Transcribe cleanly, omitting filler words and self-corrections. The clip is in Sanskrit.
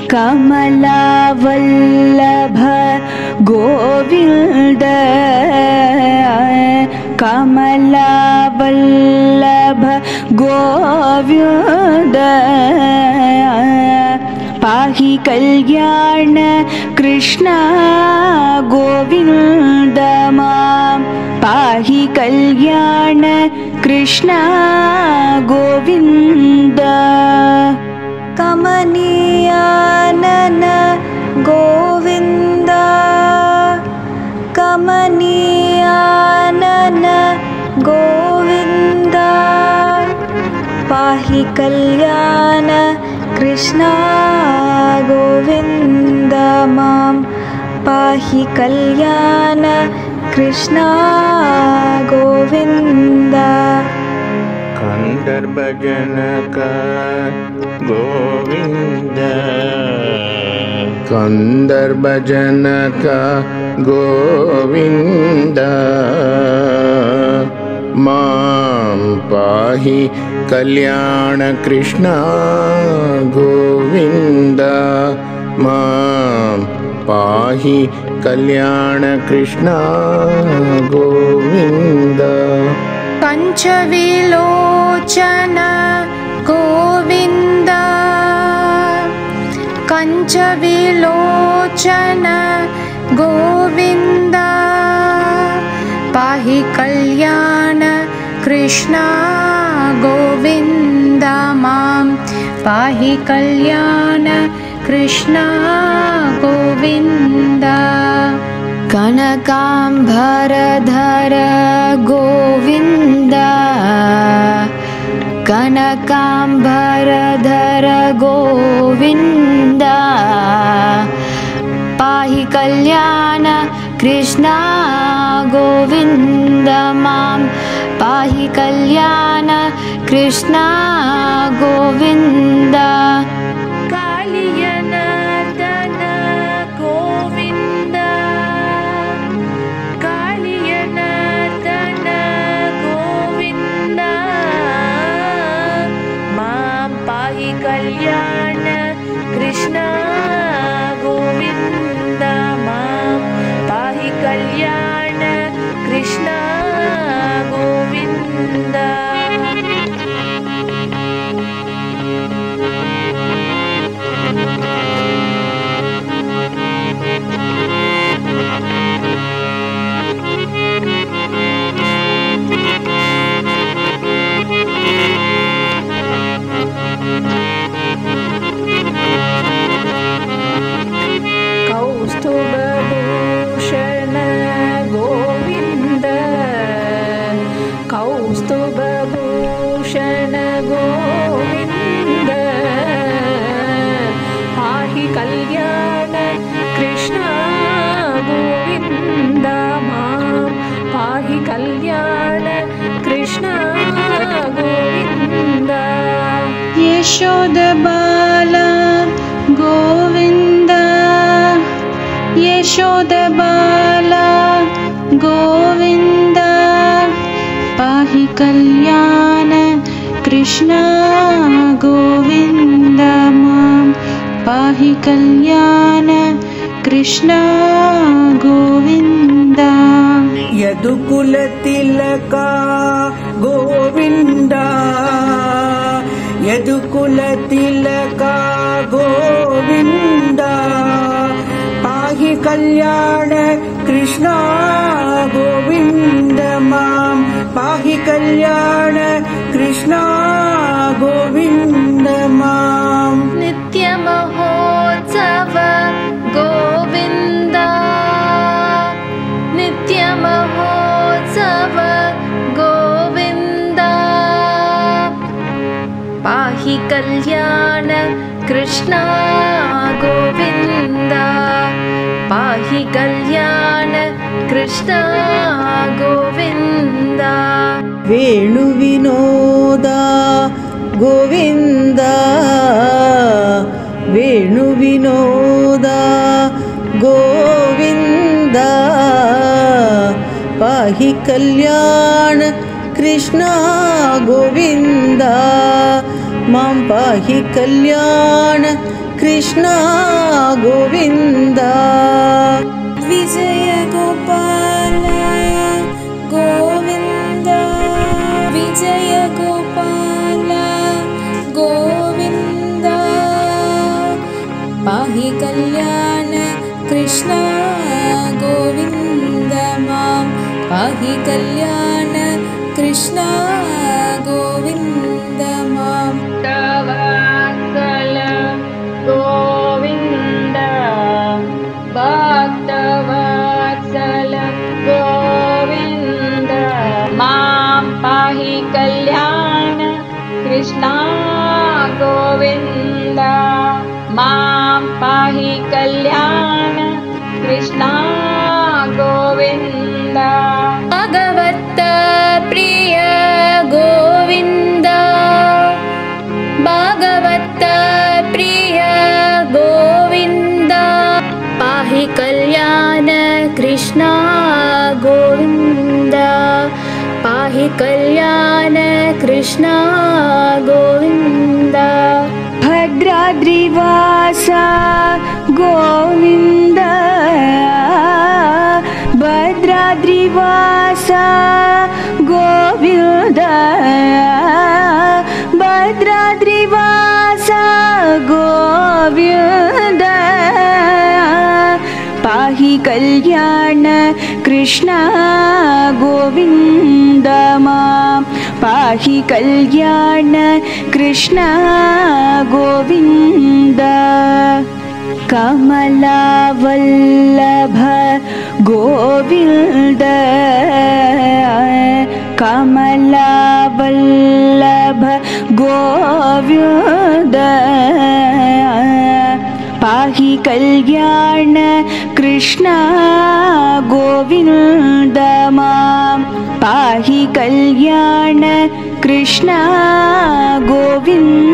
कमलावल्लभ गोविन्द कमलावल्लभ गोविन्द पाहि कल्याण कृष्ण गोविन्द मां पाहि कल्याण कृष्ण गोविन्द कमनीयानन गोविन्द कमनीयानन गोविन्द पाहि कल्याण कृष्ण गोविन्द मां पाहि कल्याण कृष्ण गोविन्द कंदर्पजनक गोविन्द कंदर्पजनक गोविन्द मां पाहि कल्याण कृष्ण गोविन्द मां पाहि कल्याण कृष्ण गोविन्द कंचविलोचन गोविन्द कंचविलोचन गोविन्द पाहि कल्याण कृष्ण गोविन्द मां पाहि कल्याण कृष्ण गोविन्द कनकाम्बरधर गोविन्द कनकाम्बरधर गोविन्द पाहि कल्याण कृष्ण गोविन्द मां पाहि कल्याण कृष्ण गोविन्द कालियनर्दन गोविन्द कालियनर्दन गोविन्द मां पाहि कल्याण कृष्ण गोविन्द मां पाहि कल्याण कृष्ण गोविन्द कौस्तुभभूषण गोविन्द कौस्तुभभूषण गोविन्द पाहि कल्याण कृष्ण गोविन्द मां पाहि कल्याण कृष्ण गोविन्द यशोदबाला गोविन्द यशोदबाला गोविन्द पाहि कल्याण कृष्ण गोविन्द मां पाहि कल्याण कृष्ण गोविन्द यदुकुलतिलका गोविन्द यदुकुलतिलका गोविन्द पाहि कल्याण कृष्ण गोविन्द मां पाहि कल्याण कृष्ण गोविन्द मां नित्यमहोत्सव गोविन्द नित्यमहोत्सव गोविन्द पाहि कल्याण कृष्ण गोविन्द पाहि कल्याण कृष्ण गोविन्द वेणुविनोद गोविन्द वेणुविनोद गोविन्द पाहि कल्याण कृष्ण गोविन्द मां पाहि कल्याण कृष्ण गोविन्द विजय गोपाल गोविन्द विजय गोपाल गोविन्द पाहि कल्याण कृष्ण गोविन्द मां पाहि कल्याण कृष्ण गोविन्द मां भक्तवत्सल गोविन्द भक्तवत्सल गोविन्द मां पाहि कल्याण कृष्ण गोविन्द मां पाहि कल्याण कृष्ण गोविन्द भगवत प्रिय गोविन्द भागवत प्रिय गोविन्द पाहि कल्याण कृष्ण गोविन्द पाहि कल्याण कृष्ण गोविन्द भद्राद्रिवासा गोविन्द भद्राद्रिवासा गोविन्द भद्राद्रिवासा गोविन्द पाहि कल्याण कृष्ण गोविन्द मां पाहि कल्याण कृष्ण गोविन्द कमलावल्लभ गोविन्द कमलावल्लभ गोविन्द पाहि कल्याण कृष्ण गोविन्द मां पाहि कल्याण कृष्ण गोविन्द